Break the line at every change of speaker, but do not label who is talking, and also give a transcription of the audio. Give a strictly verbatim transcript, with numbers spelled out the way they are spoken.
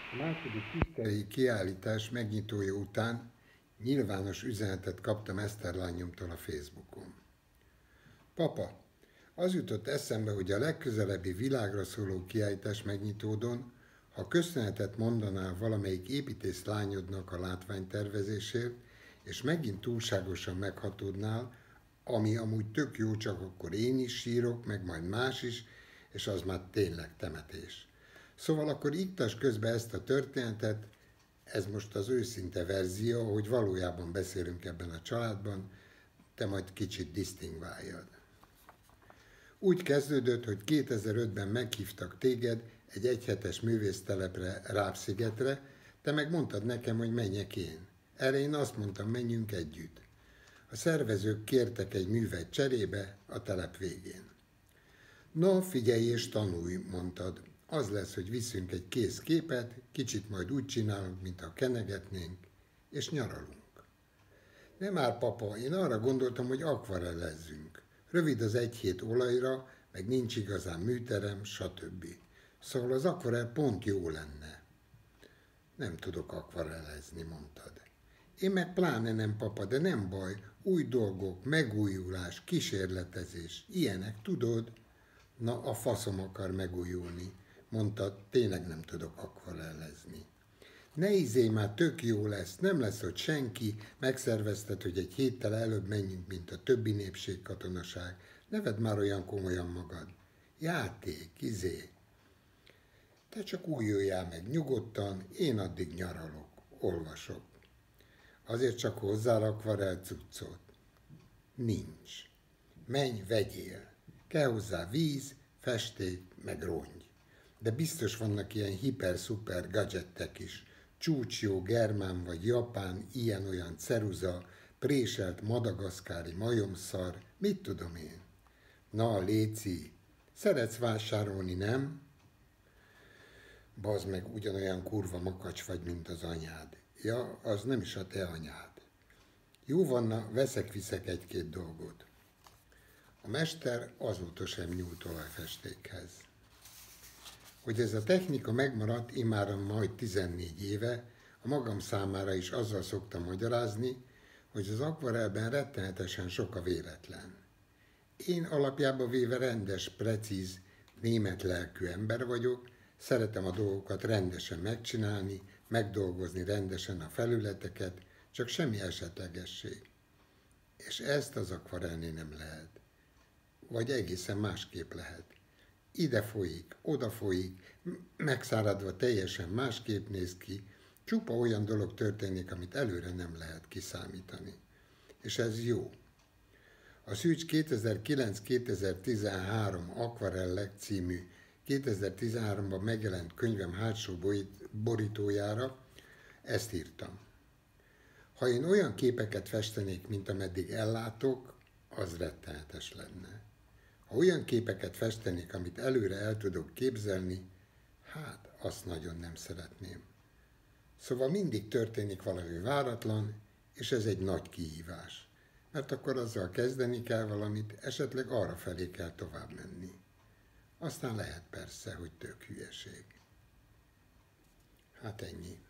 A második tisztelői kiállítás megnyitója után nyilvános üzenetet kaptam Eszterlányomtól a Facebookon. Papa, az jutott eszembe, hogy a legközelebbi világra szóló kiállítás megnyitódon, ha köszönetet mondanál valamelyik építész lányodnak a látványtervezésért, és megint túlságosan meghatódnál, ami amúgy tök jó, csak akkor én is sírok, meg majd más is, és az már tényleg temetés. Szóval akkor iktas közben ezt a történetet, ez most az őszinte verzió, hogy valójában beszélünk ebben a családban, te majd kicsit disztingváljad. Úgy kezdődött, hogy kétezer-ötben meghívtak téged egy egyhetes művésztelepre, Rábszigetre, te meg mondtad nekem, hogy menjek én. Erre én azt mondtam, menjünk együtt. A szervezők kértek egy művet cserébe a telep végén. No, figyelj és tanulj, mondtad. Az lesz, hogy viszünk egy kész képet, kicsit majd úgy csinálunk, mintha kenegetnénk, és nyaralunk. Nem már, papa, én arra gondoltam, hogy akvarellezzünk. Rövid az egy hét olajra, meg nincs igazán műterem, stb. Szóval az akvarel pont jó lenne. Nem tudok akvarellezni, mondtad. Én meg pláne nem, papa, de nem baj, új dolgok, megújulás, kísérletezés, ilyenek, tudod? Na, a faszom akar megújulni, mondtad, tényleg nem tudok akvarellezni. Ne izé, már tök jó lesz, nem lesz ott senki, megszervezted, hogy egy héttel előbb menjünk, mint a többi népségkatonaság. Ne vedd már olyan komolyan magad. Játék, izé. Te csak újuljál meg nyugodtan, én addig nyaralok, olvasok. Azért csak hozzára akvarel cuccot. Nincs. Menj, vegyél. Kell hozzá víz, festék, meg rongy. De biztos vannak ilyen hiper-szuper gadgettek is. Csúcsjó, germán vagy japán, ilyen-olyan ceruza, préselt madagaszkári majomszar, mit tudom én. Na, léci, szeretsz vásárolni, nem? Bazd meg, ugyanolyan kurva makacs vagy, mint az anyád. Ja, az nem is a te anyád. Jó vanna, veszek-viszek egy-két dolgot. A mester azóta sem nyúlt olajfestékhez. Hogy ez a technika megmaradt immáron majd tizennégy éve, a magam számára is azzal szoktam magyarázni, hogy az akvarelben rettenetesen sok a véletlen. Én alapjában véve rendes, precíz, német lelkű ember vagyok, szeretem a dolgokat rendesen megcsinálni, megdolgozni rendesen a felületeket, csak semmi esetlegesség. És ezt az akvarelnél nem lehet. Vagy egészen másképp lehet. Ide folyik, oda folyik, megszáradva teljesen másképp néz ki, csupa olyan dolog történik, amit előre nem lehet kiszámítani. És ez jó. A Szűcs kétezer-kilenc-kétezer-tizenhárom Akvarellek című kétezer-tizenháromban megjelent könyvem hátsó borítójára ezt írtam. Ha én olyan képeket festenék, mint ameddig ellátok, az rettenetes lenne. Ha olyan képeket festenék, amit előre el tudok képzelni, hát azt nagyon nem szeretném. Szóval mindig történik valami váratlan, és ez egy nagy kihívás. Mert akkor azzal kezdeni kell valamit, esetleg arra felé kell tovább menni. Aztán lehet persze, hogy tök hülyeség. Hát ennyi.